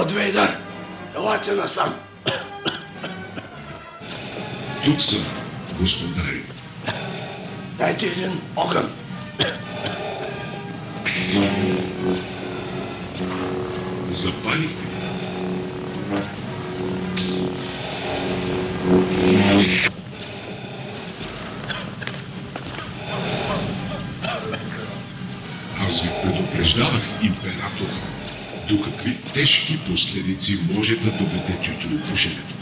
Лорд Вейдър, елате насам. Тук съм, господари. Дайте един огън. Запалихте. Аз ви предупреждавах, император, до какви тежки последици може да доведе тютюнопушенето.